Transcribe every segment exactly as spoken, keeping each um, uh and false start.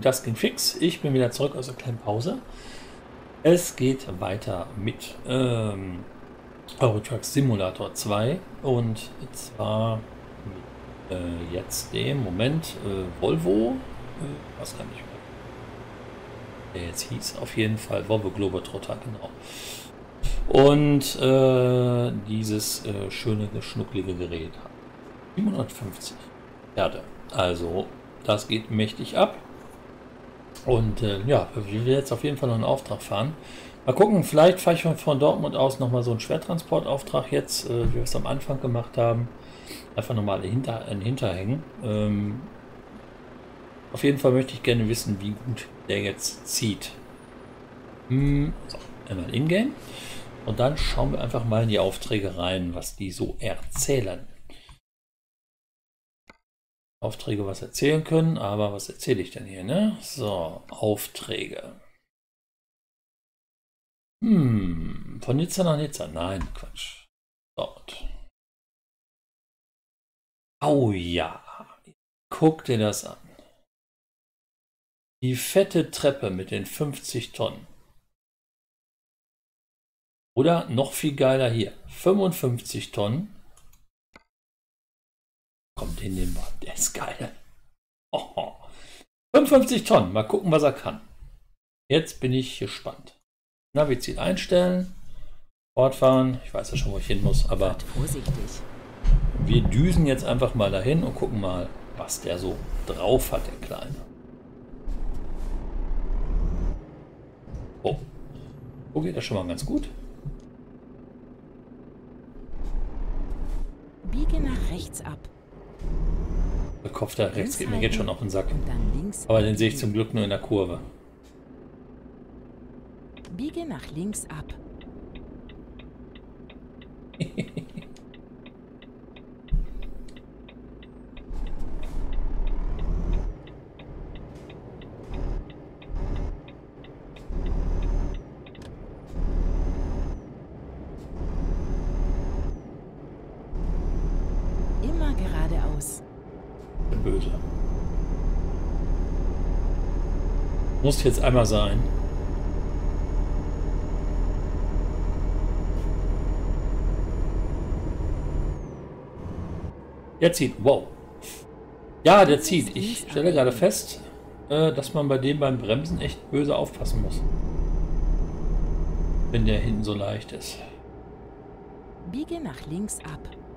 das ging fix. Ich bin wieder zurück aus der kleinen Pause. Es geht weiter mit ähm, Euro Truck Simulator zwei und zwar mit äh, jetzt dem Moment äh, Volvo, äh, was kann ich mehr, der jetzt hieß, auf jeden Fall Volvo Globetrotter, genau. Und äh, dieses äh, schöne, schnucklige Gerät hat siebenhundertfünfzig Pferde. Also das geht mächtig ab. Und äh, ja, wir will jetzt auf jeden Fall noch einen Auftrag fahren. Mal gucken, vielleicht fahre ich von Dortmund aus nochmal so einen Schwertransportauftrag jetzt, äh, wie wir es am Anfang gemacht haben. Einfach nochmal hinter, ein Hinterhängen. Ähm, auf jeden Fall möchte ich gerne wissen, wie gut der jetzt zieht. Hm, so, einmal in-game. Und dann schauen wir einfach mal in die Aufträge rein, was die so erzählen. Aufträge was erzählen können, aber was erzähle ich denn hier, ne? So, Aufträge. Hm, von Nizza nach Nizza. Nein, Quatsch. Dort. Oh ja. Guck dir das an. Die fette Treppe mit den fünfzig Tonnen. Oder noch viel geiler hier. fünfundfünfzig Tonnen. Kommt in den Bad. Der ist geil. Oh. fünfundfünfzig Tonnen. Mal gucken, was er kann. Jetzt bin ich gespannt. Navi-Ziel einstellen. Fortfahren. Ich weiß ja schon, wo ich hin muss, aber vorsichtig. Wir düsen jetzt einfach mal dahin und gucken mal, was der so drauf hat, der Kleine. Oh. Wo geht das schon mal ganz gut? Biege nach rechts ab. Der Kopf da rechts geht mir jetzt schon auf den Sack. Und dann links Aber den sehe ich zum Glück nur in der Kurve. Biege nach links ab. Immer geradeaus. Böse. Muss jetzt einmal sein. Der zieht. Wow. Ja, der zieht. Ich stelle gerade fest, äh, dass man bei dem beim Bremsen echt böse aufpassen muss. Wenn der hinten so leicht ist. Biege nach links ab.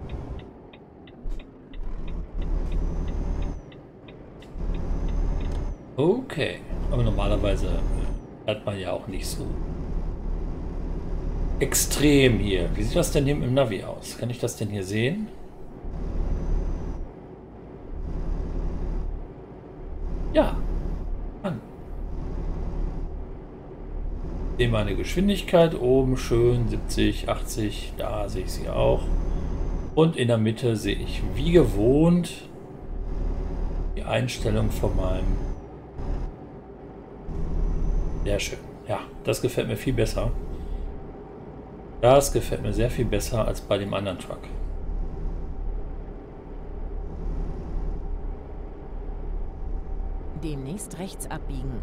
Okay. Aber normalerweise hat man ja auch nicht so extrem hier. Wie sieht das denn hier im Navi aus? Kann ich das denn hier sehen? Ja, an. Sehe meine Geschwindigkeit oben schön siebzig, achtzig, da sehe ich sie auch. Und in der Mitte sehe ich wie gewohnt die Einstellung von meinem. Sehr schön. Ja, das gefällt mir viel besser. Das gefällt mir sehr viel besser als bei dem anderen Truck. Demnächst rechts abbiegen.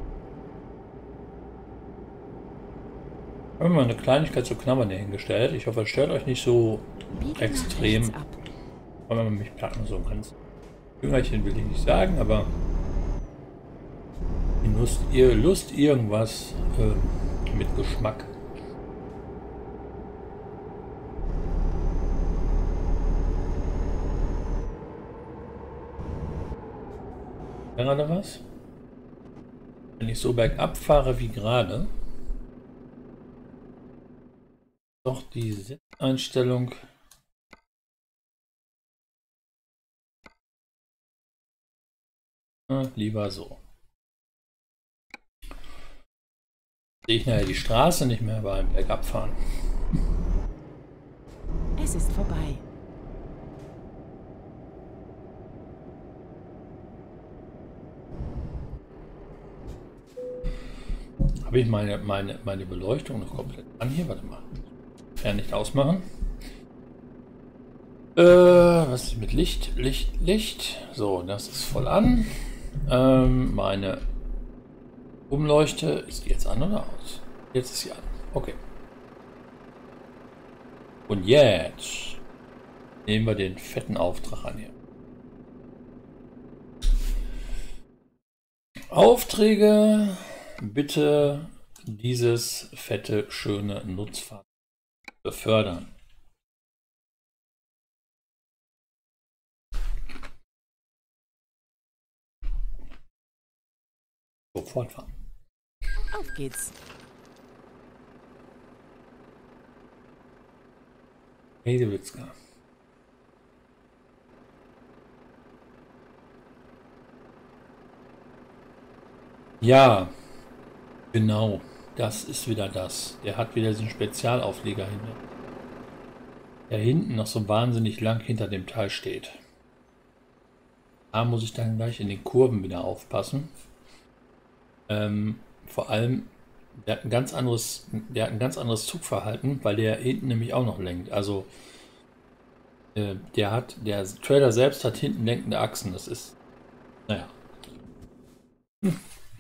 Haben wir mal eine Kleinigkeit zu knabbern hingestellt. Ich hoffe, es stört euch nicht so Biege extrem. nach rechts ab. Wenn man mich packen so ganz. Jüngerchen will ich nicht sagen, aber Lust, ihr Lust irgendwas äh, mit Geschmack. Gerade was? Wenn ich so bergab fahre wie gerade, doch die Sitzeinstellung na, lieber so. Sehe ich nachher die Straße nicht mehr beim Bergabfahren. Es ist vorbei. Habe ich meine, meine, meine Beleuchtung noch komplett an hier? Warte mal. Fern nicht ausmachen. Äh, was ist mit Licht? Licht, Licht. So, das ist voll an. Ähm, meine Umleuchte, ist die jetzt an oder aus? Jetzt ist sie an. Okay. Und jetzt nehmen wir den fetten Auftrag an hier. Aufträge, bitte dieses fette, schöne Nutzfahrzeug befördern. Sofort fahren. Auf geht's. Hedewitzka. Ja, genau. Das ist wieder das. Der hat wieder diesen Spezialaufleger hinter. Der hinten noch so wahnsinnig lang hinter dem Teil steht. Da muss ich dann gleich in den Kurven wieder aufpassen. Ähm, vor allem, der hat ein ganz anderes, der hat ein ganz anderes Zugverhalten, weil der hinten nämlich auch noch lenkt. Also äh, der hat, der Trailer selbst hat hinten lenkende Achsen. Das ist, naja. Hm.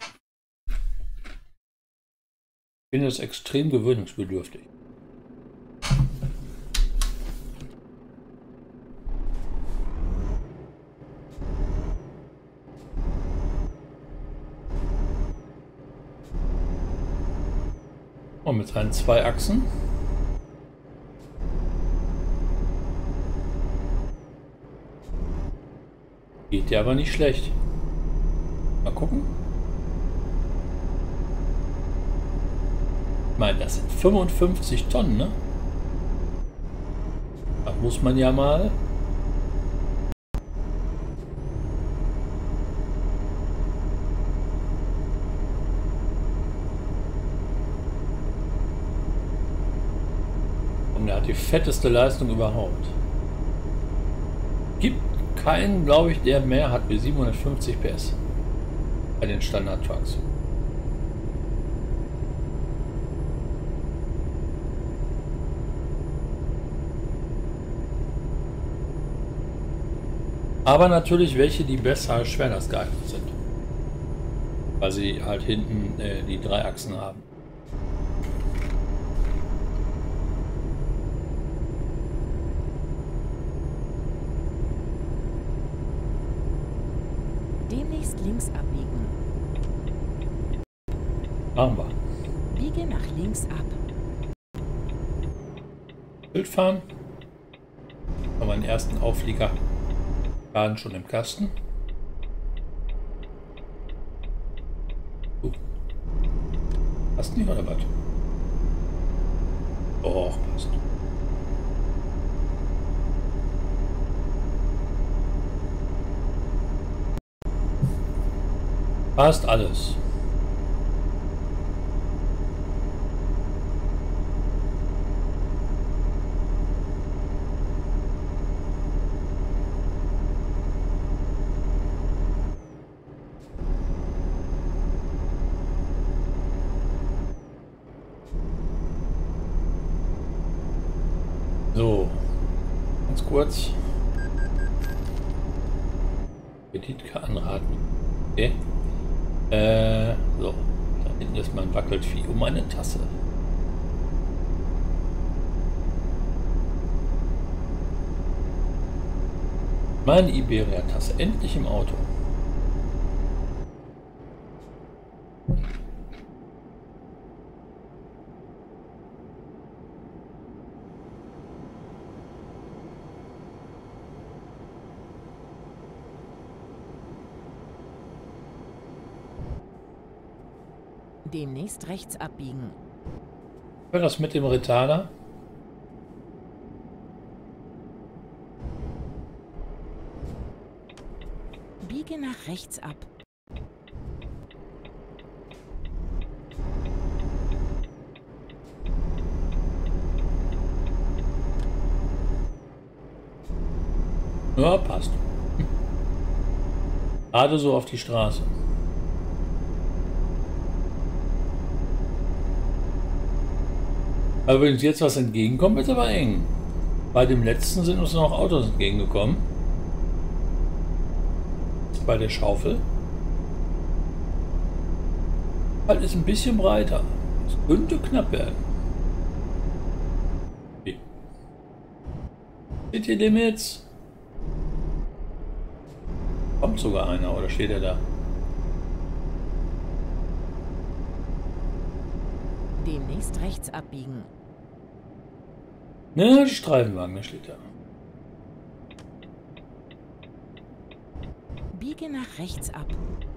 Ich finde es extrem gewöhnungsbedürftig. Und mit seinen zwei Achsen. Geht der aber nicht schlecht. Mal gucken. Ich meine, das sind fünfundfünfzig Tonnen, ne? Da muss man ja mal. Und er hat die fetteste Leistung überhaupt. Gibt keinen, glaube ich, der mehr hat wie siebenhundertfünfzig P S bei den Standard-Trucks. Aber natürlich welche, die besser Schwerlast geeignet sind. Weil sie halt hinten äh, die drei Achsen haben. Demnächst links abbiegen. Machen wir. Biege nach links ab. Bild fahren. Haben wir den ersten Auflieger. Waren schon im Kasten. Uh. Passt nicht oder was? Doch, passt. Passt alles. So, ganz kurz. Bedienke anraten. Okay. Äh, so. Da hinten ist mein Wackelvieh um eine Tasse. Meine Iberia-Tasse. Endlich im Auto. Demnächst rechts abbiegen. Hör das mit dem Retarder? Biege nach rechts ab. Ja, passt. Gerade so auf die Straße. Aber wenn uns jetzt was entgegenkommt, wird es aber eng. Bei dem letzten sind uns noch Autos entgegengekommen. Bei der Schaufel. Halt ist ein bisschen breiter. Es könnte knapp werden. Okay. City Limits. Kommt sogar einer oder steht er da? Demnächst rechts abbiegen. Ne, Streifenwagen, der steht da. Biege nach rechts ab.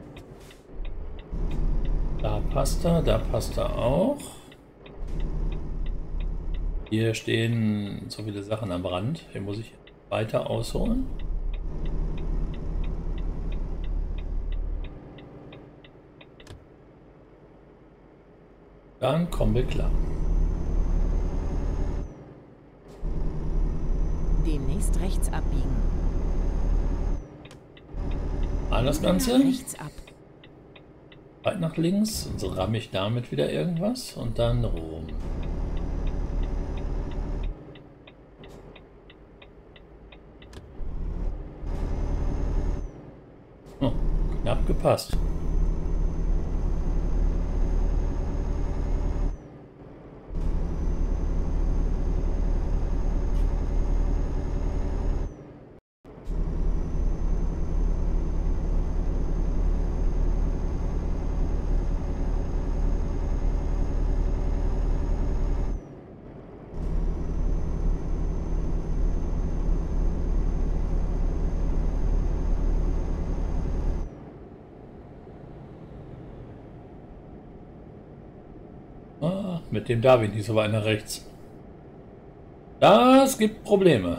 Da passt er, da passt er auch. Hier stehen so viele Sachen am Rand. Hier muss ich weiter ausholen. Dann kommen wir klar. Demnächst rechts abbiegen. An das Biege nach Ganze. rechts ab. Weit nach links. Und so ramme ich damit wieder irgendwas. Und dann rum. Oh, knapp gepasst. Ah, mit dem Darwin hieß aber einer rechts. Das gibt Probleme.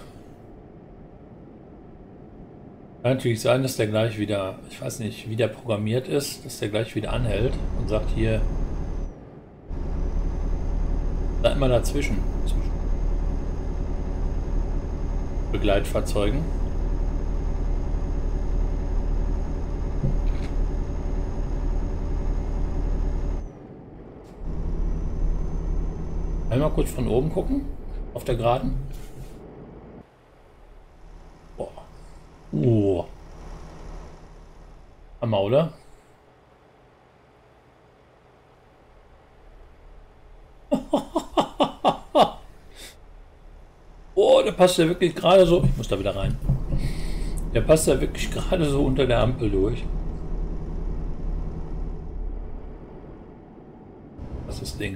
Kann natürlich sein, dass der gleich wieder, ich weiß nicht, wie der programmiert ist, dass der gleich wieder anhält und sagt hier, da immer dazwischen, zwischen Begleitfahrzeugen. Einmal kurz von oben gucken, auf der Geraden. Boah. Oh. Hammer, oder? Oh, der passt ja wirklich gerade so. Ich muss da wieder rein. Der passt ja wirklich gerade so unter der Ampel durch. Was ist das Ding?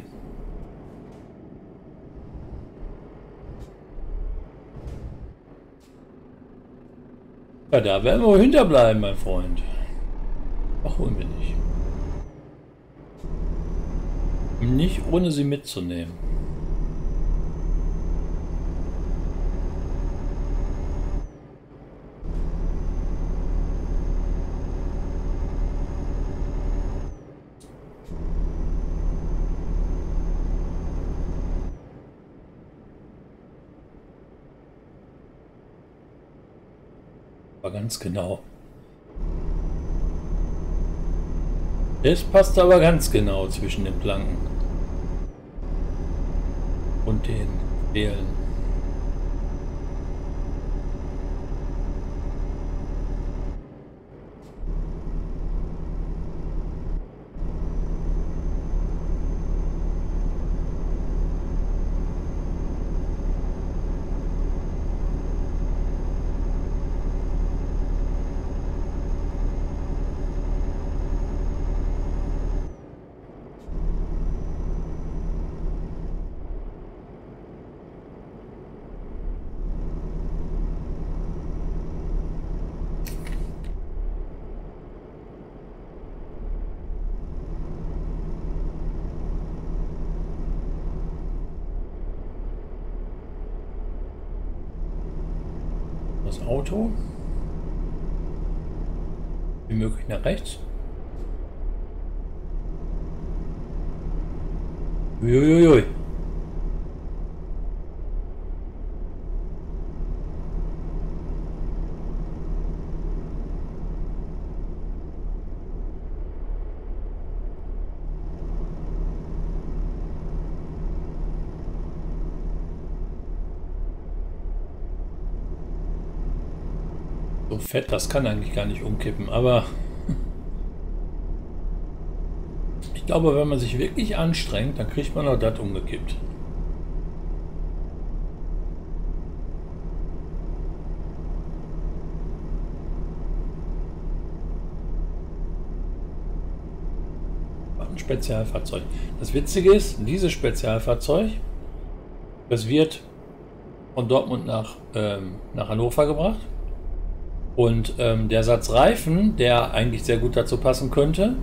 Ja, da werden wir hinterbleiben, mein Freund. Ach, holen wir nicht. Nicht ohne sie mitzunehmen. Ganz genau. Es passt aber ganz genau zwischen den Planken und den Stelen. Das Auto. Wie möglich nach rechts. Uiuiui. So fett, das kann eigentlich gar nicht umkippen, aber Ich glaube, wenn man sich wirklich anstrengt, dann kriegt man auch das umgekippt. Ein Spezialfahrzeug. Das Witzige ist, dieses Spezialfahrzeug, das wird von Dortmund nach, ähm, nach Hannover gebracht. Und ähm, der Satz Reifen, der eigentlich sehr gut dazu passen könnte,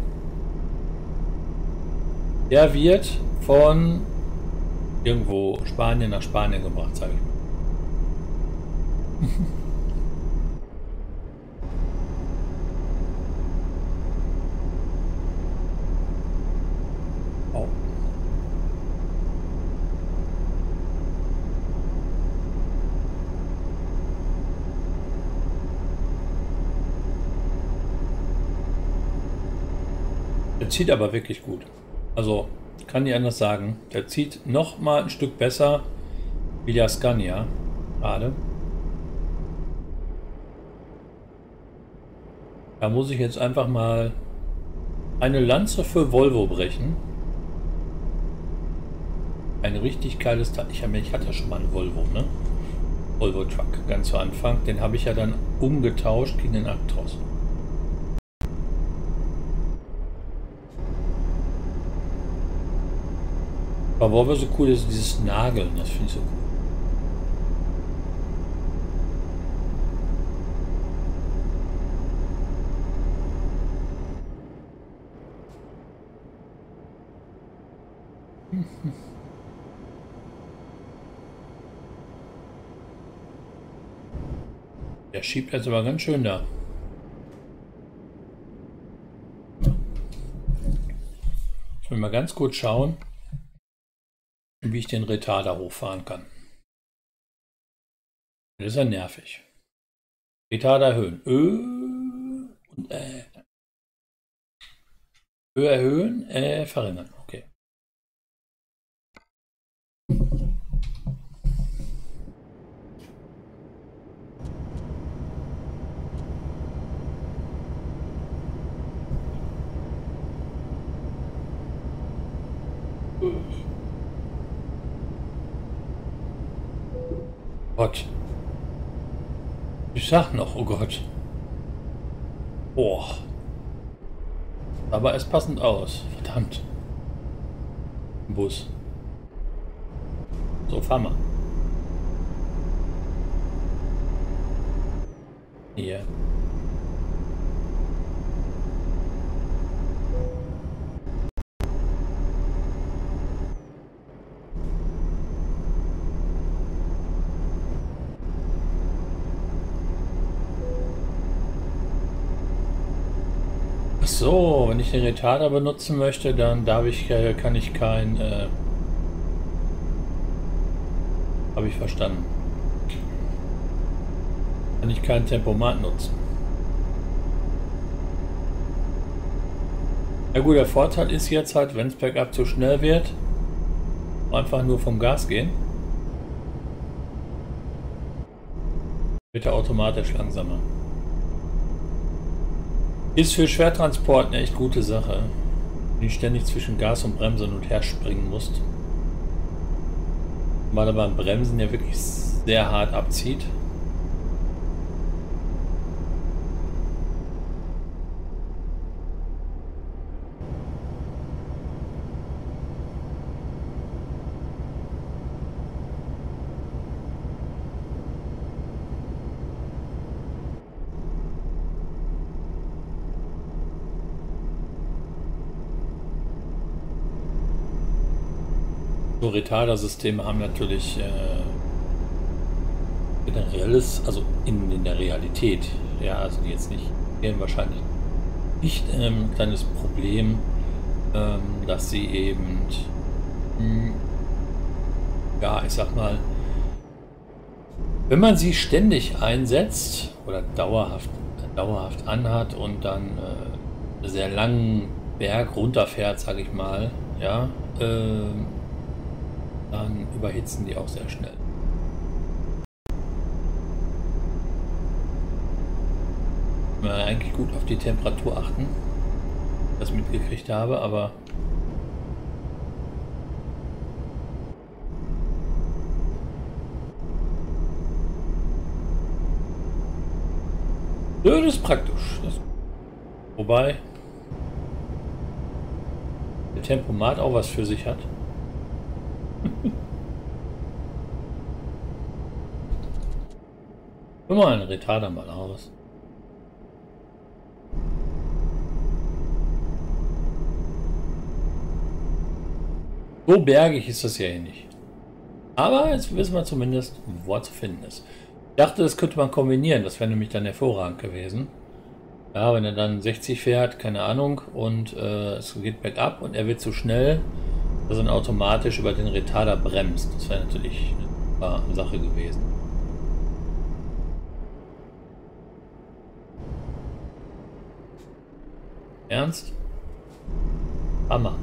der wird von irgendwo Spanien nach Spanien gebracht, sage ich mal. Oh. Der zieht aber wirklich gut. Also, kann ich anders sagen. Der zieht noch mal ein Stück besser wie der Scania gerade. Da muss ich jetzt einfach mal eine Lanze für Volvo brechen. Ein richtig geiles Teil. Ich, ich hatte ja schon mal einen Volvo, ne? Volvo Truck, ganz zu Anfang. Den habe ich ja dann umgetauscht gegen den Actros. Aber was so cool ist, dieses Nageln, das finde ich so cool. Der schiebt jetzt aber ganz schön da. Ich will mal ganz kurz schauen, wie ich den Retarder hochfahren kann. Das ist ja nervig. Retarder erhöhen. Ö und äh. Ö erhöhen, äh, verringern. Okay. Gott. Ich sag noch, oh Gott. Boah. Aber es passend aus. Verdammt. Bus. So, fahr mal. Hier. So, wenn ich den Retarder benutzen möchte, dann darf ich, äh, kann ich kein, äh, habe ich verstanden, kann ich kein Tempomat nutzen. Ja gut, der Vorteil ist jetzt halt, wenn es bergab zu schnell wird, einfach nur vom Gas gehen, wird er automatisch langsamer. Ist für Schwertransport eine echt gute Sache, wenn du ständig zwischen Gas und Bremse hin und her springen musst. Weil er beim Bremsen ja wirklich sehr hart abzieht. So Retarder-Systeme haben natürlich äh, generelles, also in, in der Realität, ja, also die jetzt nicht, die wahrscheinlich nicht ein ähm, kleines Problem, ähm, dass sie eben, mh, ja, ich sag mal, wenn man sie ständig einsetzt oder dauerhaft, dauerhaft anhat und dann äh, sehr langen Berg runterfährt, sage ich mal, ja, äh, dann überhitzen die auch sehr schnell. Wir eigentlich gut auf die Temperatur achten. das mitgekriegt habe, aber ja, das ist praktisch. Das, wobei der Tempomat auch was für sich hat. Nimm mal einen Retarder mal aus. So bergig ist das ja hier nicht. Aber jetzt wissen wir zumindest, wo er zu finden ist. Ich dachte, das könnte man kombinieren. Das wäre nämlich dann hervorragend gewesen. Ja, wenn er dann sechzig fährt, keine Ahnung, und äh, es geht bergab und er wird zu schnell, dass er dann automatisch über den Retarder bremst. Das wäre natürlich eine super Sache gewesen. Ernst? Hammer.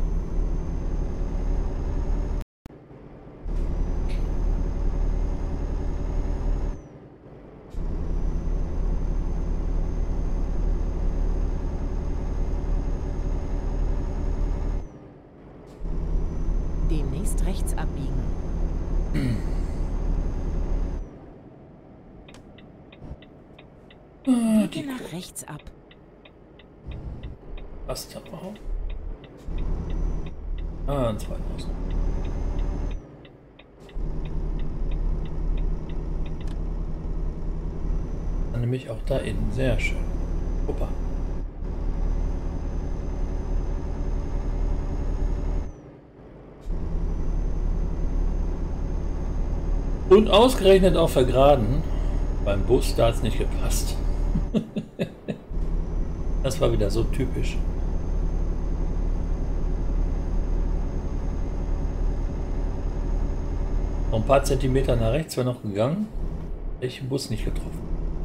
Demnächst rechts abbiegen. Biege nach rechts ab. Passt aber auch. Ah, zweitausend. Dann nämlich auch da innen. Sehr schön. Opa. Und ausgerechnet auf der Geraden. Beim Bus, da hat es nicht gepasst. Das war wieder so typisch. Noch ein paar Zentimeter nach rechts wäre noch gegangen. Hätte ich den Bus nicht getroffen.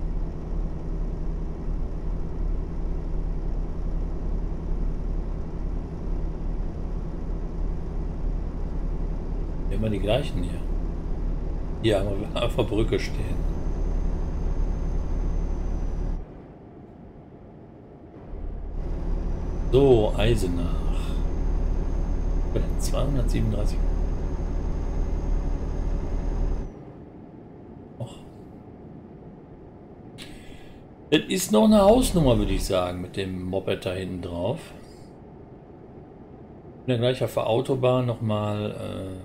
Immer die gleichen hier. Hier haben wir auf der Brücke stehen. So, Eisenach. zweihundertsiebenunddreißig. Och. Das ist noch eine Hausnummer, würde ich sagen, mit dem Moped da hinten drauf. Ich bin ja gleich auf der Autobahn nochmal äh,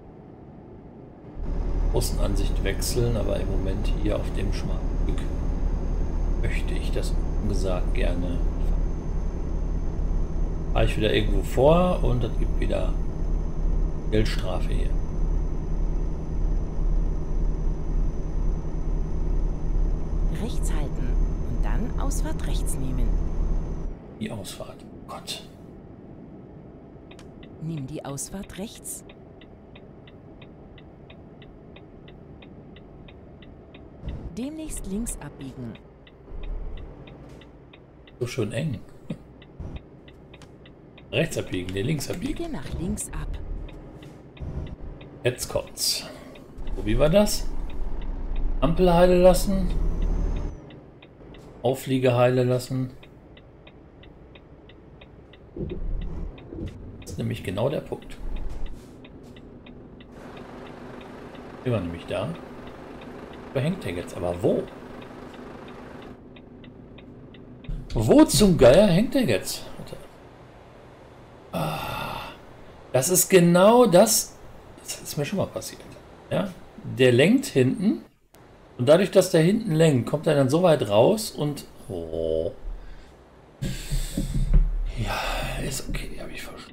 Außenansicht wechseln, aber im Moment hier auf dem schmalen Stück möchte ich das gesagt gerne. Fahre ich wieder irgendwo vor und das gibt wieder Geldstrafe hier. Rechts halten und dann Ausfahrt rechts nehmen. Die Ausfahrt. Oh Gott. Nimm die Ausfahrt rechts. Demnächst links abbiegen. So schön eng. Rechts abbiegen, nee, links abbiegen. Biege nach links ab. Jetzt kommt's. So, wie war das? Ampel heile lassen. Aufliege heile lassen. Das ist nämlich genau der Punkt. Wir waren nämlich da. Wo hängt der jetzt? Aber wo? Wo zum Geier hängt der jetzt? Ah, das ist genau das. Das ist mir schon mal passiert. Ja? Der lenkt hinten. Und dadurch, dass der hinten lenkt, kommt er dann so weit raus und... Oh. Ja, ist okay, die habe ich verstanden.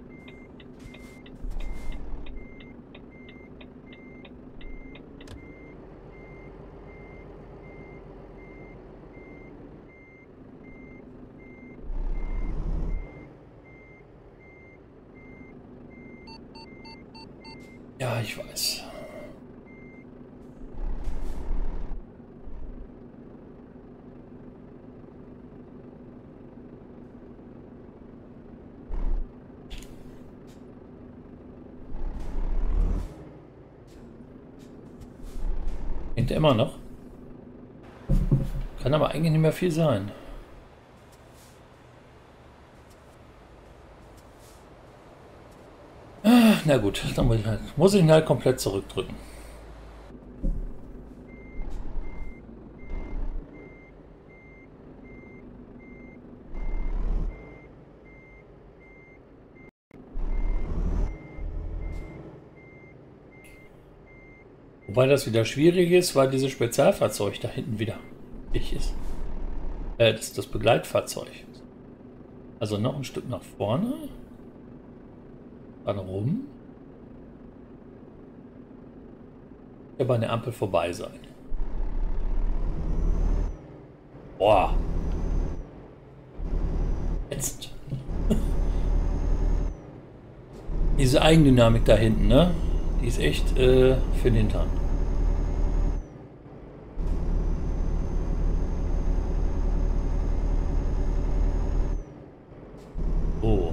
Ja, ich weiß. Hängt er immer noch? Kann aber eigentlich nicht mehr viel sein. Na gut, dann muss ich, halt, muss ich ihn halt komplett zurückdrücken. Wobei das wieder schwierig ist, weil dieses Spezialfahrzeug da hinten wieder ich ist. Äh, das ist das Begleitfahrzeug. Also noch ein Stück nach vorne. Dann rum. Ja, bei der Ampel vorbei sein. Boah. Jetzt. Diese Eigendynamik da hinten, ne? Die ist echt äh, für den Hintern. Oh.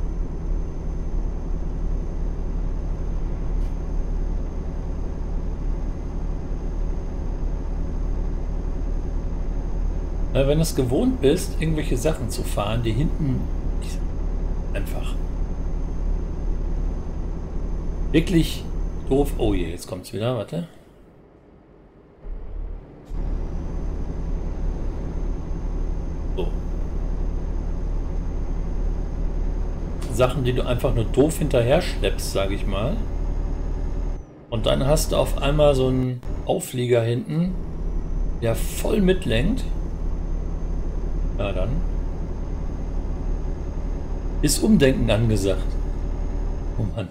Wenn du es gewohnt bist, irgendwelche Sachen zu fahren, die hinten einfach wirklich doof. Oh je, jetzt kommt es wieder, warte. So. Sachen, die du einfach nur doof hinterher schleppst, sage ich mal. Und dann hast du auf einmal so einen Auflieger hinten, der voll mitlenkt. Ja, dann ist Umdenken angesagt. Oh Mann.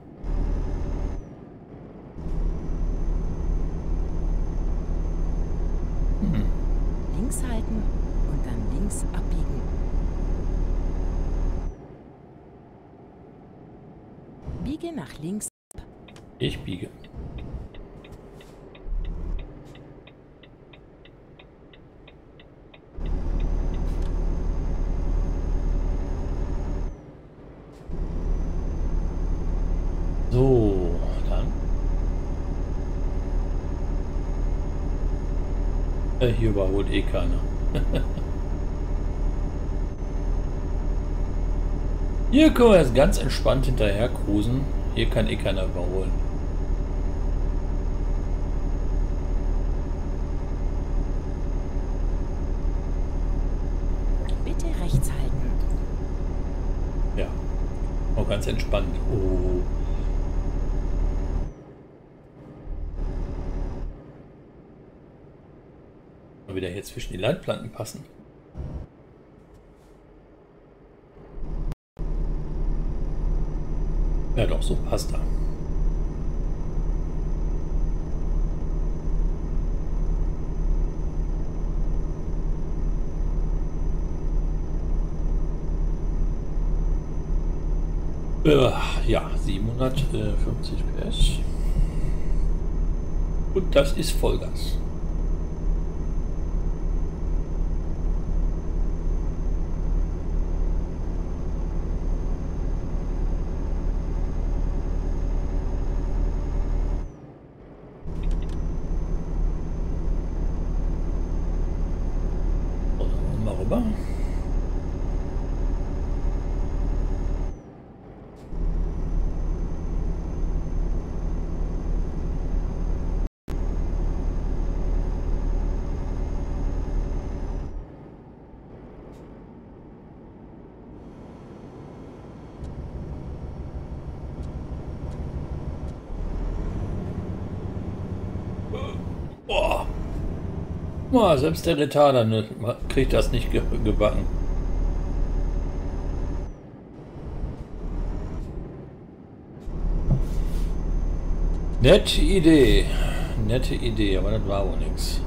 Hm. Links halten und dann links abbiegen. Biege nach links. Ich biege. So, dann. Äh, hier überholt eh keiner. Hier können wir jetzt ganz entspannt hinterher cruisen. Hier kann eh keiner überholen. Bitte rechts halten. Ja, auch ganz entspannt. Oh. Mal wieder hier zwischen die Leitplanken passen. Ja doch, so passt er. Äh, ja, siebenhundertfünfzig P S. Und das ist Vollgas. Rüber. Boah. Boah, selbst der Retarder ne, kriegt das nicht ge gebacken. Nette Idee. Nette Idee, aber das war wohl nichts.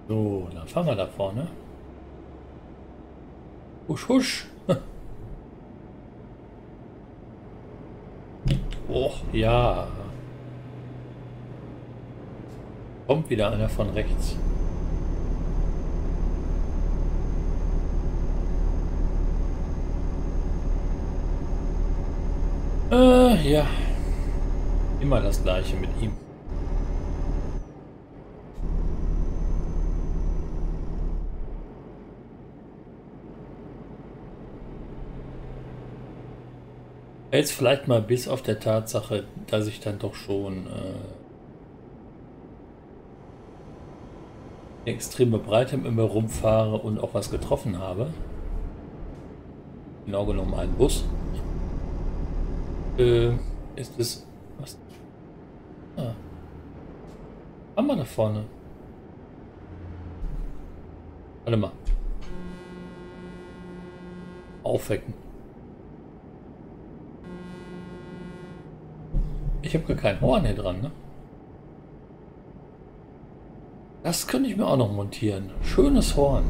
So, dann fahren wir da vorne. Husch, husch. Oh, ja. Kommt wieder einer von rechts. Äh, ja. Immer das Gleiche mit ihm. Jetzt vielleicht mal bis auf der Tatsache, dass ich dann doch schon äh, eine extreme Breite immer rumfahre und auch was getroffen habe. Genau genommen einen Bus. Äh, ist es... Was? Ah. Haben wir da vorne? Warte mal. Aufwecken. Ich habe gar kein Horn hier dran, ne? Das könnte ich mir auch noch montieren. Schönes Horn.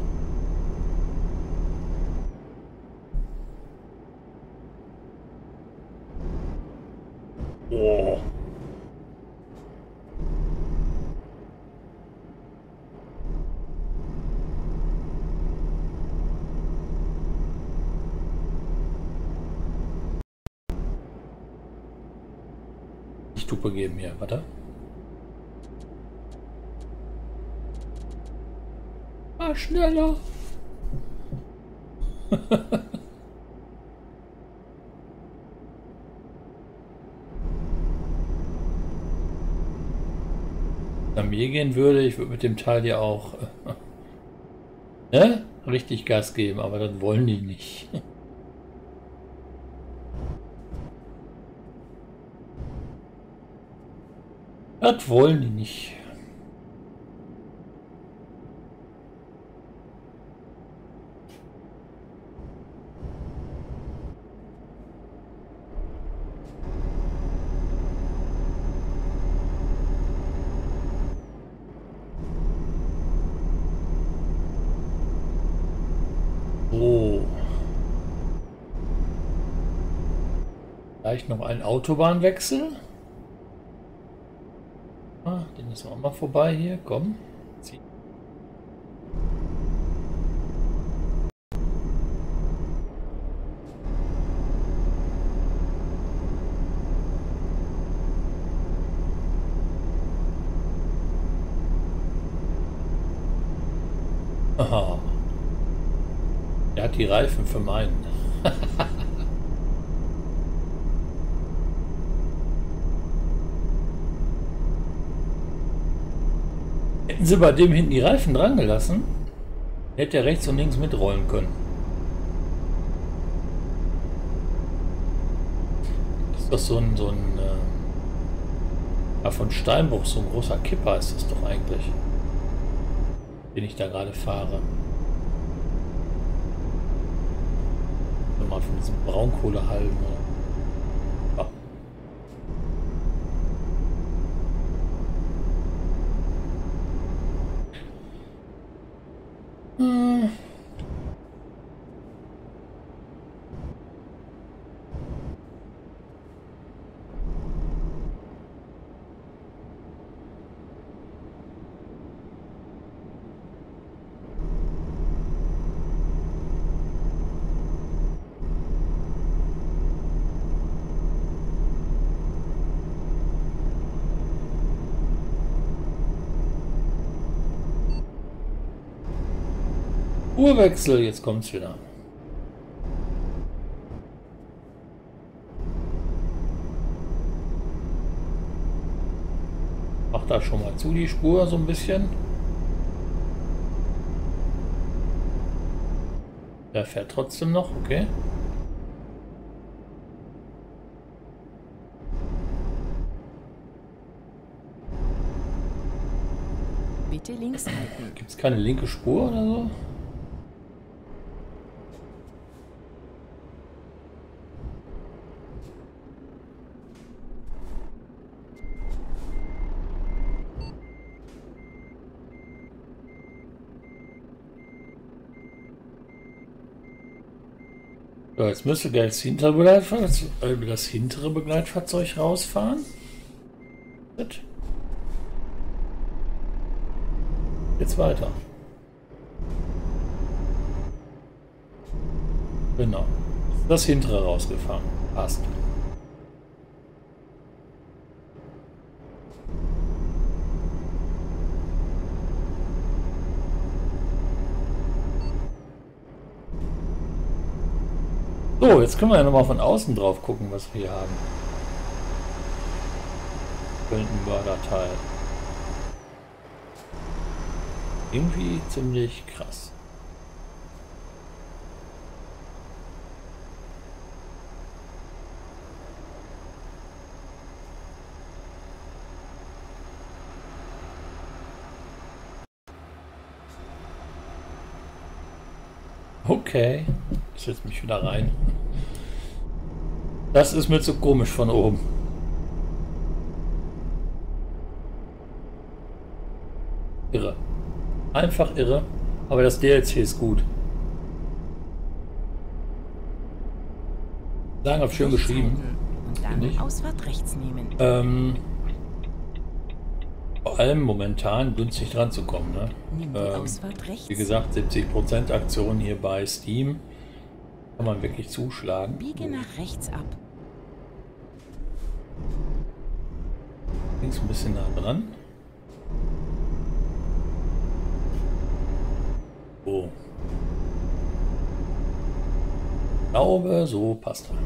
Oh. Ich Tupe geben hier, warte. Ah, schneller. Wenn mir gehen würde, ich würde mit dem Teil ja auch ne? Richtig Gas geben, aber das wollen die nicht. Das wollen die nicht. So. Vielleicht noch ein Autobahnwechsel. Ah, den ist auch mal vorbei hier. Komm. Zieh. Aha. Er hat die Reifen für meinen. Hätten sie bei dem hinten die Reifen dran gelassen, hätte er rechts und links mitrollen können. Das ist doch so ein, so ein äh, von Steinbruch, so ein großer Kipper ist das doch eigentlich, den ich da gerade fahre. Mal von diesem Braunkohlehalm oder. Ja. Hm. Urwechsel, jetzt kommt's wieder. Mach da schon mal zu die Spur so ein bisschen. Der fährt trotzdem noch, okay. Bitte links halten. Gibt es keine linke Spur oder so? So, jetzt müsste gleich das hintere Begleitfahrzeug, äh, das hintere Begleitfahrzeug rausfahren. Gut. Jetzt weiter. Genau. Das hintere rausgefahren. Passt. So, jetzt können wir ja nochmal von außen drauf gucken, was wir hier haben. Ein Mörderteil. Irgendwie ziemlich krass. Okay, ich setze mich wieder rein. Das ist mir zu komisch von oben. Irre. Einfach irre. Aber das D L C ist gut. Sagen, hab schön geschrieben. Und dann Ausfahrt rechts nehmen. Ähm, vor allem momentan günstig dran zu kommen. Ne? Nimm die Ähm, Ausfahrt rechts. wie gesagt, siebzig Prozent Aktion hier bei Steam. Kann man wirklich zuschlagen. Biege nach rechts ab. Links ein bisschen nah dran. So. Ich glaube, so passt er.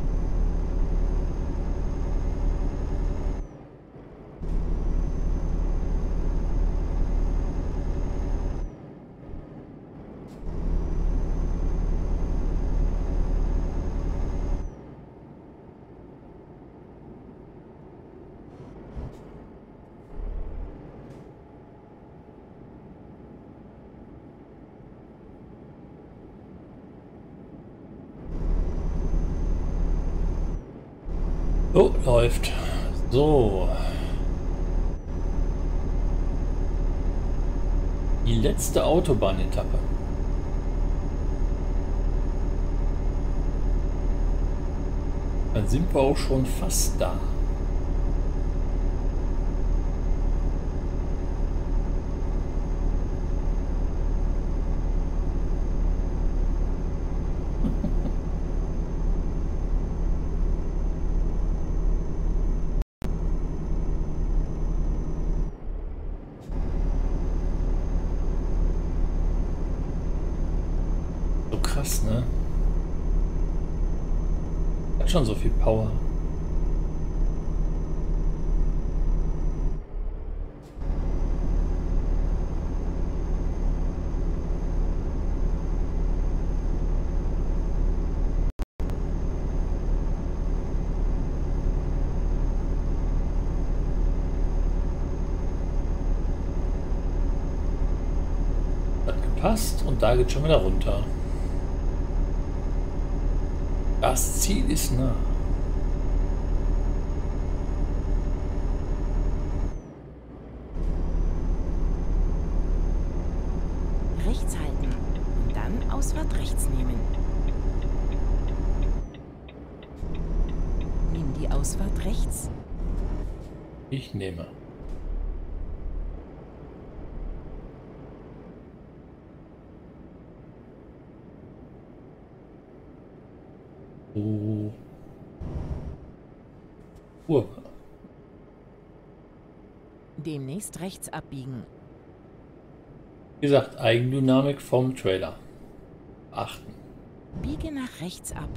Oh, läuft. So. Die letzte Autobahnetappe. Dann sind wir auch schon fast da. Krass, ne? Hat schon so viel Power. Hat gepasst und da geht schon wieder runter. Das Ziel ist nah. Rechts halten und dann Ausfahrt rechts nehmen. Nimm die Ausfahrt rechts. Ich nehme. Oh. Kurve. Demnächst rechts abbiegen. Wie gesagt, Eigendynamik vom Trailer. Achten. Biege nach rechts ab.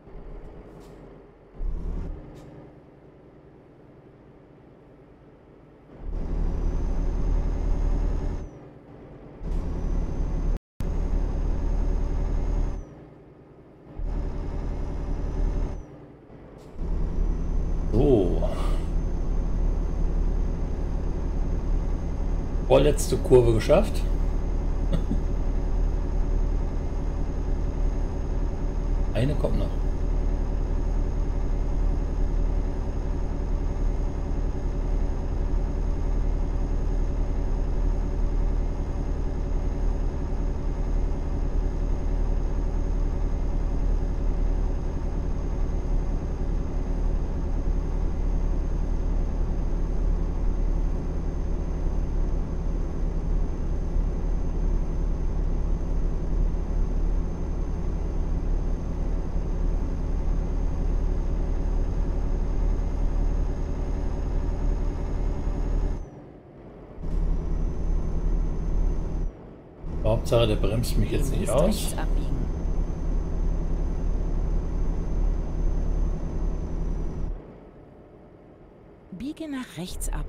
So. Vorletzte Kurve geschafft. Eine kommt noch. Hauptsache, der bremst mich jetzt nicht aus. Rechts abbiegen. Biege nach rechts ab.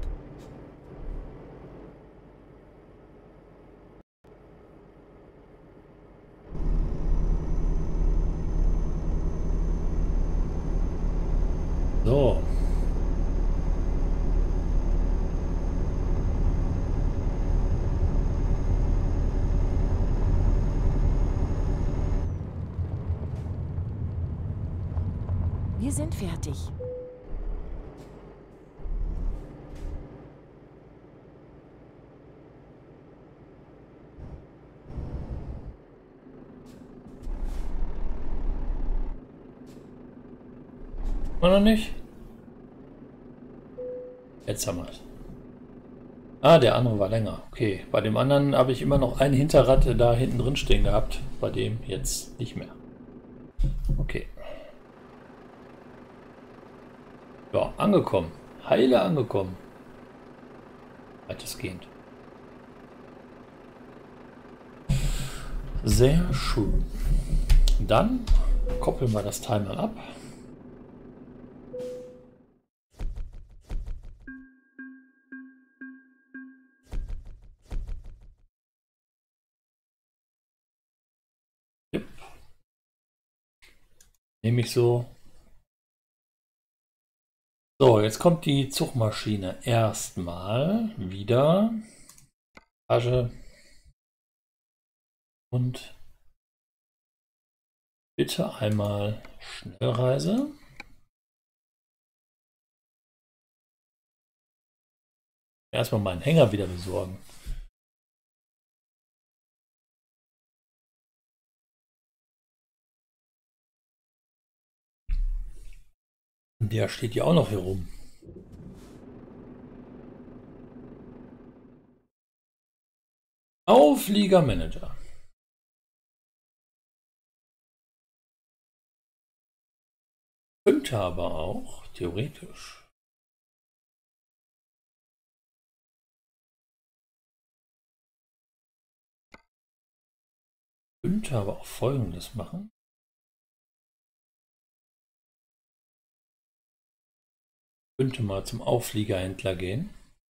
So. Wir sind fertig. Immer noch nicht? Jetzt haben wir es. Ah, der andere war länger. Okay, bei dem anderen habe ich immer noch ein Hinterrad da hinten drin stehen gehabt. Bei dem jetzt nicht mehr. Okay. Ja, angekommen. Heile angekommen. Weitestgehend. Sehr schön. Dann koppeln wir das Teil mal ab. Yep. Nehme ich so. So, jetzt kommt die Zugmaschine erstmal wieder. Tasche. Und bitte einmal Schnellreise. Erstmal meinen Hänger wieder besorgen. Der steht ja auch noch hier rum. Aufliegermanager. Könnte aber auch, theoretisch. Könnte aber auch Folgendes machen. Könnte mal zum Aufliegerhändler gehen.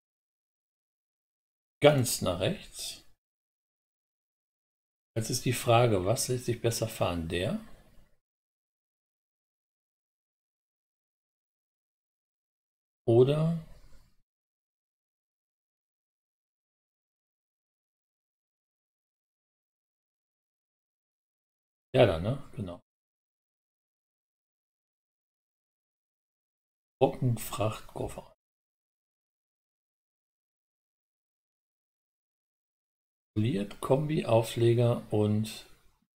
Ganz nach rechts. Jetzt ist die Frage, was lässt sich besser fahren? Der? Oder der da, ne? Genau. Trockenfrachtkoffer. Poliert, Kombi, Aufleger und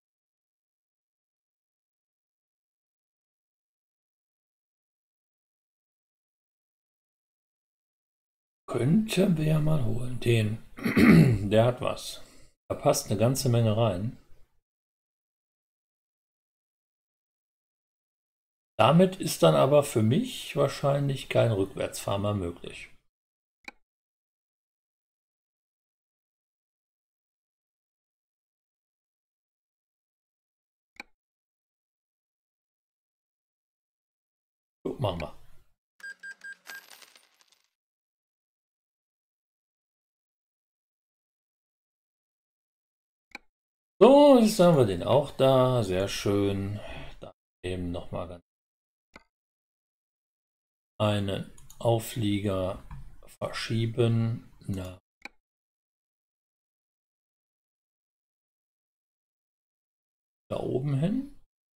könnten wir ja mal holen. Den, der hat was. Da passt eine ganze Menge rein. Damit ist dann aber für mich wahrscheinlich kein Rückwärtsfahren mehr möglich. So, machen wir. So, jetzt haben wir den auch da. Sehr schön. Dann eben nochmal ganz einen Auflieger verschieben. Na. Da oben hin.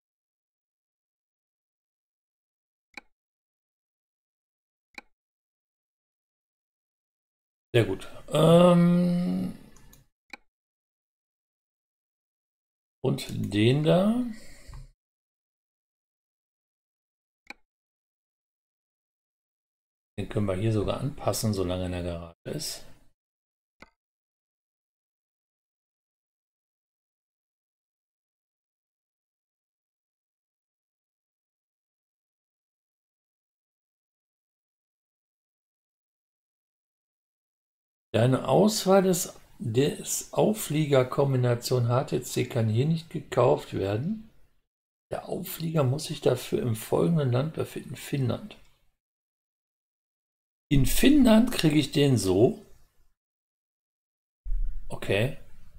Sehr gut. Ähm und den da. Den können wir hier sogar anpassen, solange er in der Garage ist. Deine Auswahl des das Aufliegerkombination H T C kann hier nicht gekauft werden. Der Auflieger muss sich dafür im folgenden Land befinden, Finnland. In Finnland kriege ich den so. Okay.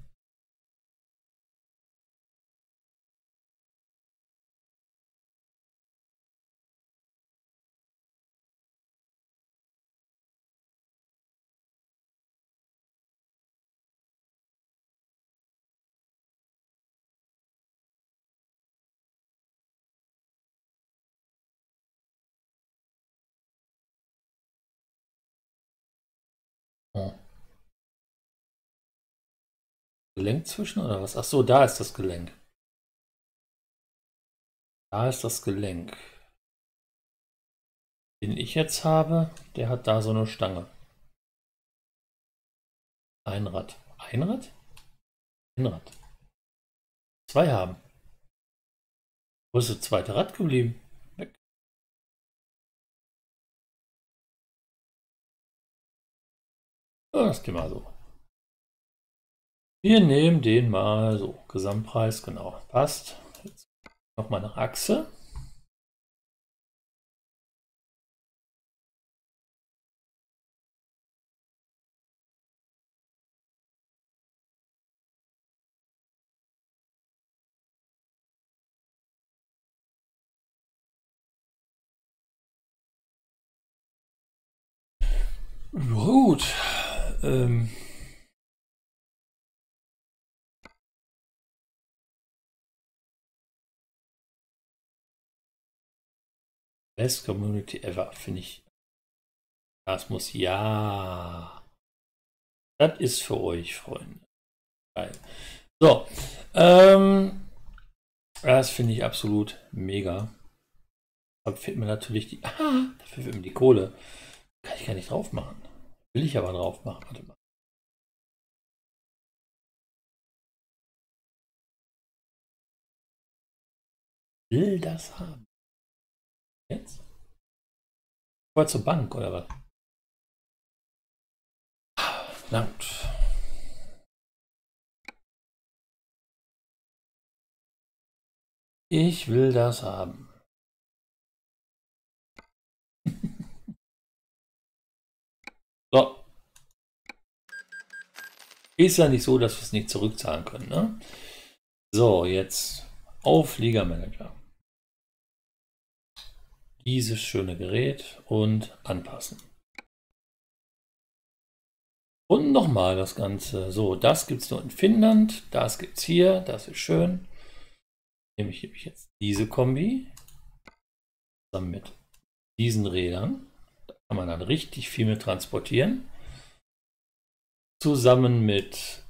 Oh. Gelenk zwischen oder was? Ach so, da ist das Gelenk. Da ist das Gelenk. Den ich jetzt habe, der hat da so eine Stange. Ein Rad. Ein Rad? Ein Rad. Zwei haben. Wo ist das zweite Rad geblieben? Weg. Das gehen wir mal so. Wir nehmen den mal so. Gesamtpreis, genau. Passt. Jetzt nochmal nach Achse. Gut. Ähm. Best Community ever, finde ich. Das muss ja. Das ist für euch, Freunde. Geil. So. Ähm, das finde ich absolut mega. Da fehlt mir natürlich die. Ah, dafür fehlt mir die Kohle. Kann ich gar nicht drauf machen. Will ich aber drauf machen. Warte mal. Will das haben. Jetzt? War zur Bank oder was? Na gut. Ich will das haben. So. Ist ja nicht so, dass wir es nicht zurückzahlen können. Ne? So, jetzt Aufliegermanager. Dieses schöne Gerät und anpassen. Und nochmal das Ganze. So, das gibt es nur in Finnland, das gibt es hier, das ist schön. Nehme ich jetzt diese Kombi zusammen mit diesen Rädern. Da kann man dann richtig viel mit transportieren. Zusammen mit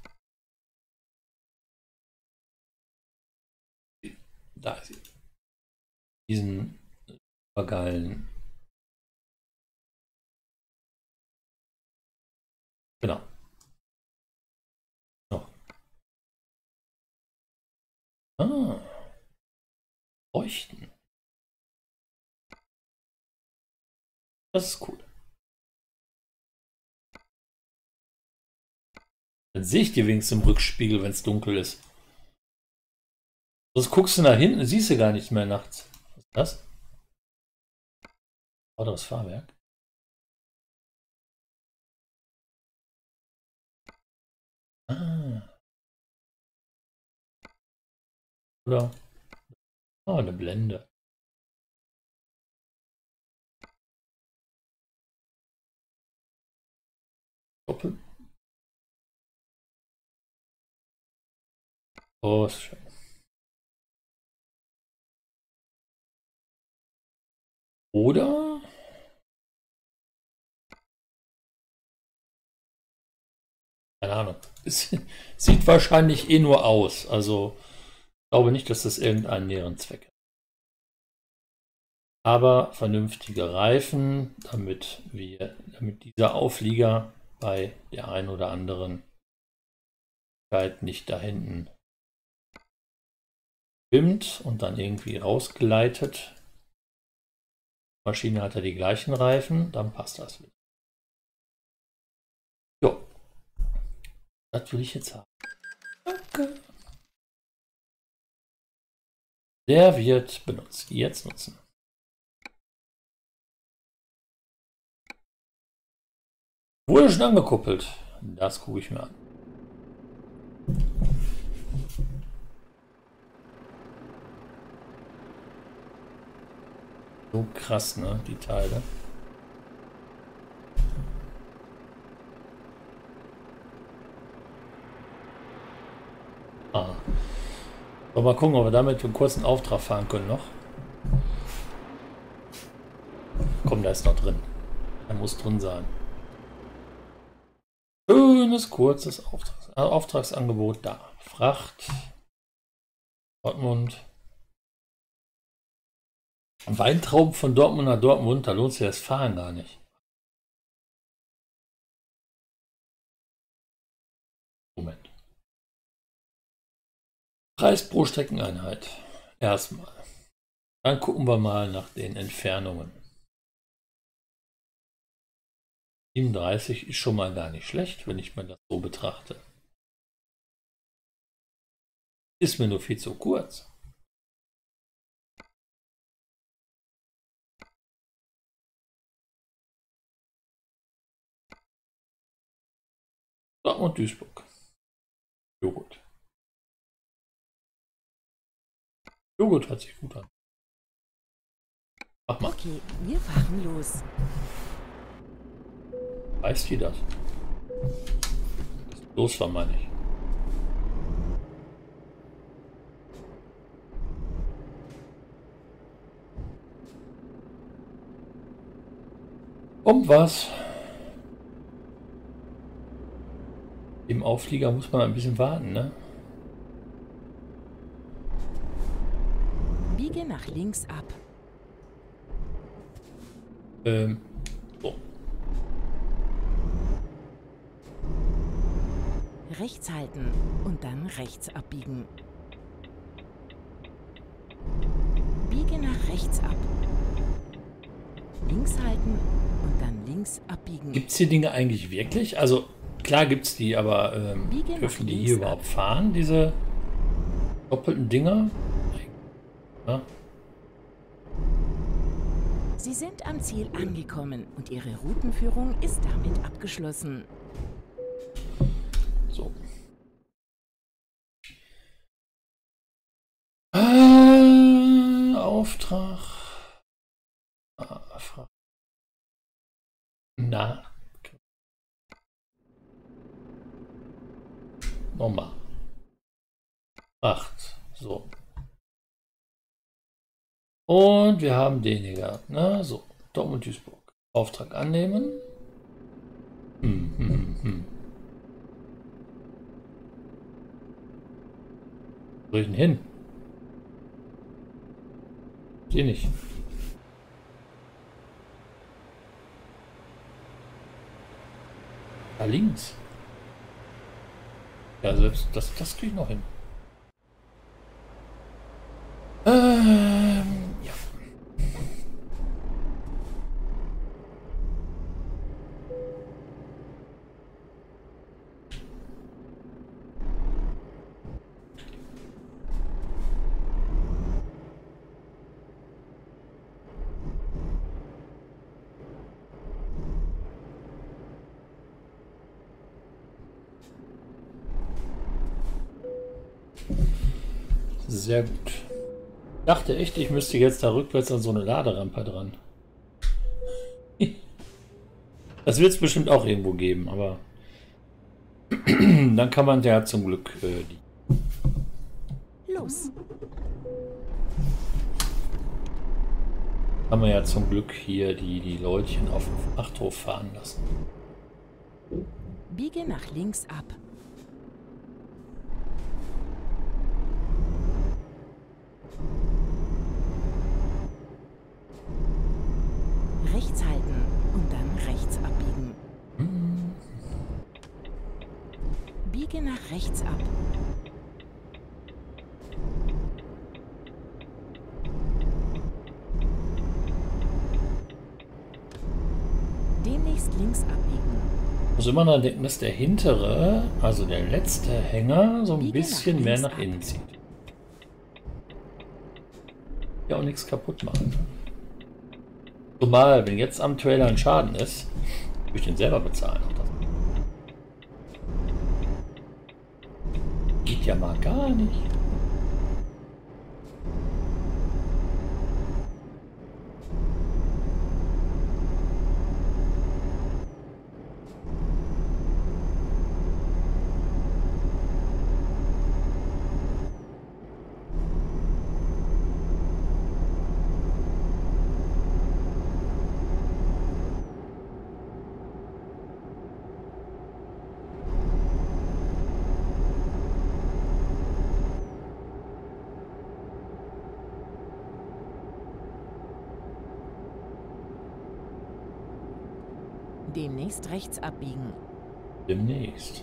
da ist sie. Diesen supergeilen. Genau. So. Ah. Leuchten. Das ist cool. Dann sehe ich die wenigstens im Rückspiegel, wenn es dunkel ist. Sonst guckst du nach hinten, siehst du gar nicht mehr nachts. Was ist das? Vorderes Fahrwerk. Ah. Oder? Oh, eine Blende. Doppel. Oh, ist schön. Oder? Keine Ahnung. Es sieht wahrscheinlich eh nur aus. Also, ich glaube nicht, dass das irgendeinen näheren Zweck hat. Aber vernünftige Reifen, damit wir, damit dieser Auflieger bei der einen oder anderen nicht da hinten schwimmt und dann irgendwie rausgleitet. Die Maschine hat ja die gleichen Reifen, dann passt das wieder. Jo. Das will ich jetzt haben. Danke. Der wird benutzt. Jetzt nutzen. Wurde schon angekuppelt. Das gucke ich mir an. So krass, ne? Die Teile. Ah. So, mal gucken, ob wir damit einen kurzen Auftrag fahren können noch. Komm, da ist noch drin. Da muss drin sein. Schönes, kurzes Auftrags äh, Auftragsangebot da. Fracht. Dortmund. Weintrauben von Dortmund nach Dortmund, da lohnt sich das Fahren gar nicht. Moment. Preis pro Streckeneinheit. Erstmal. Dann gucken wir mal nach den Entfernungen. siebenunddreißig ist schon mal gar nicht schlecht, wenn ich mir das so betrachte. Ist mir nur viel zu kurz. Dortmund, Duisburg. Joghurt. Joghurt hört sich gut an. Mach mal. Okay, wir fahren los. Weißt du das? Los war, meine ich. Um was? Im Auflieger muss man ein bisschen warten, ne? Biege nach links ab. Ähm, so. Rechts halten und dann rechts abbiegen. Biege nach rechts ab. Links halten und dann links abbiegen. Gibt es die Dinge eigentlich wirklich? Also klar gibt es die, aber ähm, dürfen die hier überhaupt fahren, diese doppelten Dinger? Ja. Sie sind am Ziel angekommen und Ihre Routenführung ist damit abgeschlossen. So. Äh, Auftrag. Ah, Na. Nochmal. Acht. So. Und wir haben den hier gehabt. Ne? So. Dortmund, Duisburg. Auftrag annehmen. Hm, hm, hm, hm. Wo soll ich denn hin? Sehe nicht. Da links. Ja, selbst das, das kriege ich noch hin. Ähm, ja. Sehr gut. Ich dachte echt, ich müsste jetzt da rückwärts an so eine Laderampe dran. Das wird es bestimmt auch irgendwo geben, aber dann kann man ja zum Glück äh, die. Los. Kann man ja zum Glück hier die, die Leutchen auf dem Achthof fahren lassen. Biege nach links ab. Rechts halten und dann rechts abbiegen. Hm. Biege nach rechts ab. Demnächst links abbiegen. Muss immer daran denken, dass der hintere, also der letzte Hänger, so ein bisschen mehr nach innen zieht. Ja, auch nichts kaputt machen. Zumal, wenn jetzt am Trailer ein Schaden ist, würde ich den selber bezahlen. Auch das geht ja mal gar nicht. Demnächst rechts abbiegen. Demnächst.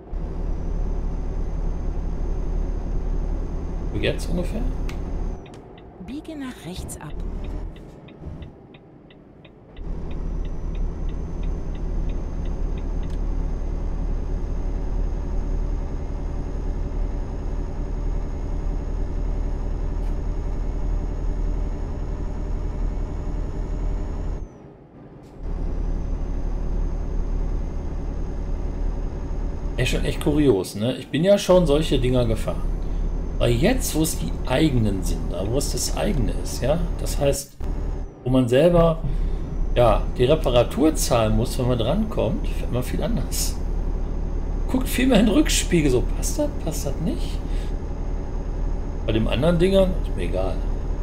Wie jetzt ungefähr? Biege nach rechts ab. Echt schon echt kurios, ne? Ich bin ja schon solche Dinger gefahren. Aber jetzt, wo es die eigenen sind, wo es das eigene ist, ja, das heißt, wo man selber ja die Reparatur zahlen muss, wenn man drankommt, fährt man viel anders. Guckt viel mehr in den Rückspiegel, so passt das, passt das nicht? Bei dem anderen Dingern ist mir egal.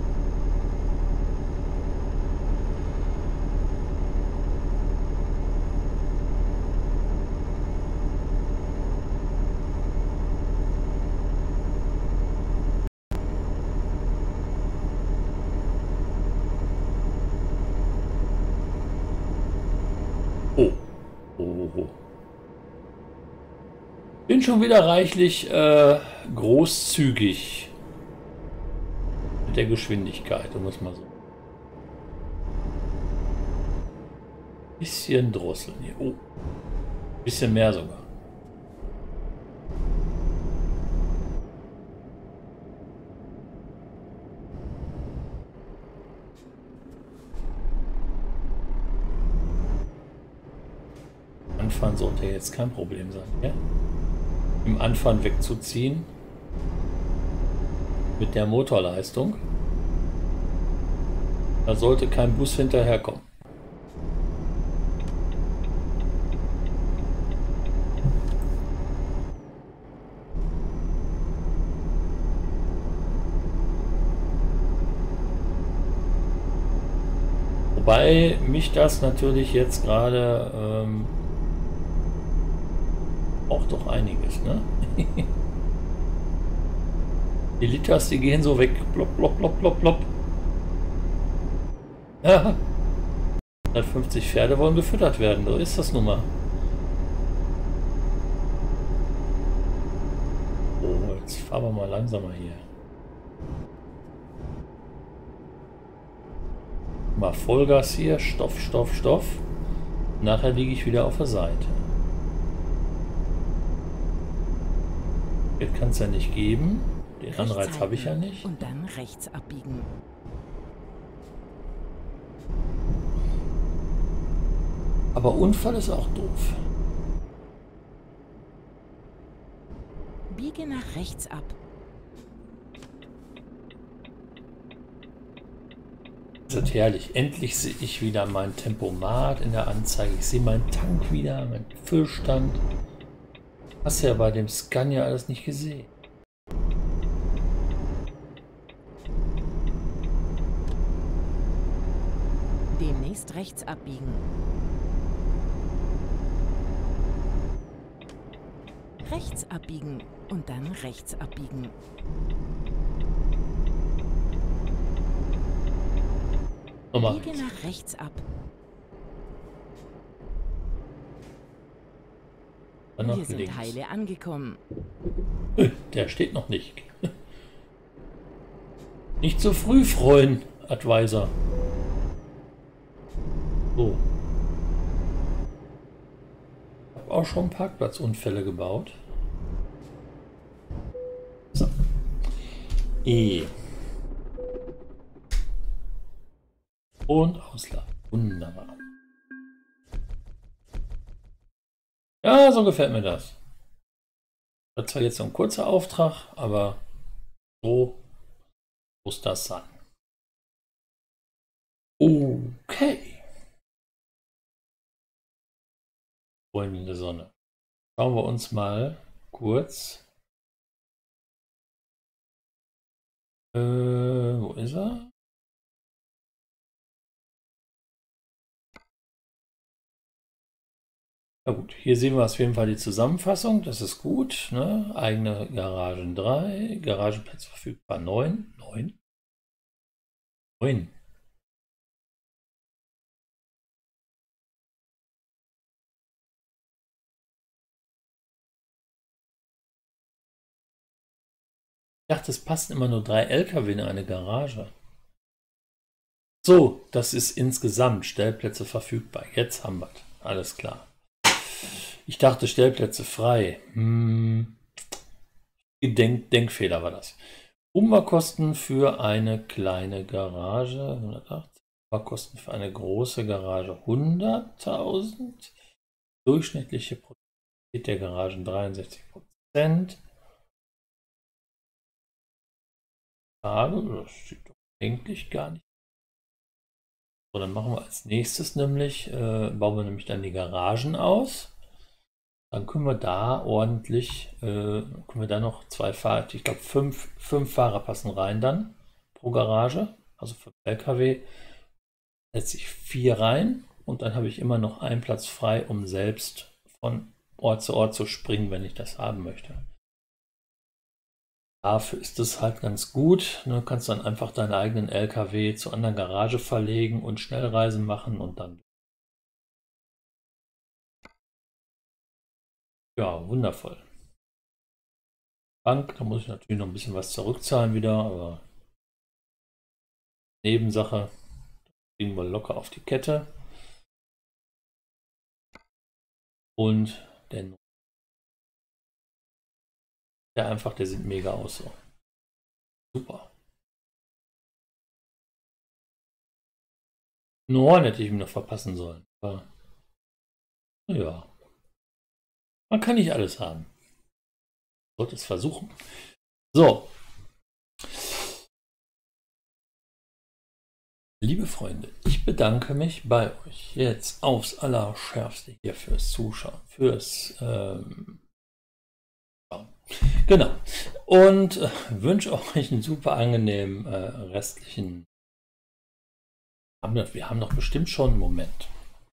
Bin schon wieder reichlich äh, großzügig mit der Geschwindigkeit, um es mal so. Bisschen drosseln hier. Oh, bisschen mehr sogar. Anfahren sollte jetzt kein Problem sein, ja? Im Anfahren wegzuziehen mit der Motorleistung. Da sollte kein Bus hinterherkommen. Wobei mich das natürlich jetzt gerade ähm, auch doch einiges, ne? Die Liters, die gehen so weg. Plopp, plopp, plopp, plopp, plopp. Ja. hundertfünfzig Pferde wollen gefüttert werden, so ist das nun mal. Oh, jetzt fahren wir mal langsamer hier. Mal Vollgas hier, Stoff, Stoff, Stoff. Nachher liege ich wieder auf der Seite. Jetzt kann es ja nicht geben. Den Anreiz habe ich ja nicht. Und dann rechts abbiegen. Aber Unfall ist auch doof. Biege nach rechts ab. Das ist herrlich. Endlich sehe ich wieder mein Tempomat in der Anzeige. Ich sehe meinen Tank wieder, meinen Füllstand. Hast ja bei dem Scania alles nicht gesehen. Demnächst rechts abbiegen. Rechts abbiegen und dann rechts abbiegen. Nochmal Biege nach rechts ab. Dann noch Wir sind links. heile angekommen. Der steht noch nicht. Nicht zu früh freuen, Advisor. So. auch schon Parkplatzunfälle gebaut. So. E. Und ausladen. Wunderbar. Ja, so gefällt mir das. Das ist zwar jetzt so ein kurzer Auftrag, aber so muss das sein. Okay. Freunde der Sonne. Schauen wir uns mal kurz. Äh, wo ist er? Na gut, hier sehen wir auf jeden Fall die Zusammenfassung. Das ist gut. Ne? Eigene Garagen drei, Garagenplätze verfügbar neun. neun? neun. Ich dachte, es passen immer nur drei L K W in eine Garage. So, das ist insgesamt Stellplätze verfügbar. Jetzt haben wir es. Alles klar. Ich dachte, Stellplätze frei. Hm. Denk, Denkfehler war das. Umbaukosten für eine kleine Garage. hundertachtzig. Umbaukosten für eine große Garage hunderttausend. Durchschnittliche Produktivität der Garagen dreiundsechzig Prozent. Das sieht doch eigentlich gar nicht. So, dann machen wir als nächstes nämlich, äh, bauen wir nämlich dann die Garagen aus. Dann können wir da ordentlich, äh, können wir da noch zwei Fahrer, ich glaube fünf, fünf Fahrer passen rein dann pro Garage, also für L K W setze ich vier rein und dann habe ich immer noch einen Platz frei, um selbst von Ort zu Ort zu springen, wenn ich das haben möchte. Dafür ist es halt ganz gut. Du kannst dann einfach deinen eigenen L K W zur anderen Garage verlegen und Schnellreisen machen und dann. Ja, wundervoll. Bank, da muss ich natürlich noch ein bisschen was zurückzahlen wieder, aber Nebensache, kriegen wir locker auf die Kette. Und der, der einfach, der sieht mega aus so. Super. Nur hätte ich ihm noch verpassen sollen. Aber, ja. Man kann nicht alles haben. Sollte es versuchen. So. Liebe Freunde, ich bedanke mich bei euch jetzt aufs Allerschärfste hier fürs Zuschauen, fürs ähm, Schauen. Genau. Und äh, wünsche euch einen super angenehmen äh, restlichen. Haben wir, wir haben doch bestimmt schon einen Moment.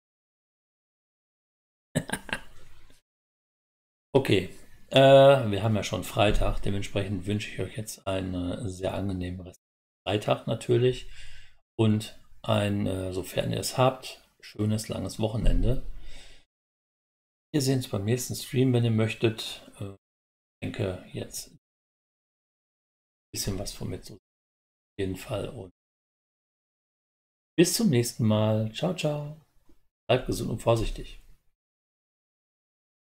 Okay. Äh, wir haben ja schon Freitag, dementsprechend wünsche ich euch jetzt einen sehr angenehmen Rest. Freitag natürlich. Und ein, äh, sofern ihr es habt, schönes, langes Wochenende. Wir sehen uns beim nächsten Stream, wenn ihr möchtet. Äh, ich denke, jetzt ein bisschen was von mit so. Auf jeden Fall. Und bis zum nächsten Mal. Ciao, ciao. Bleibt gesund und vorsichtig.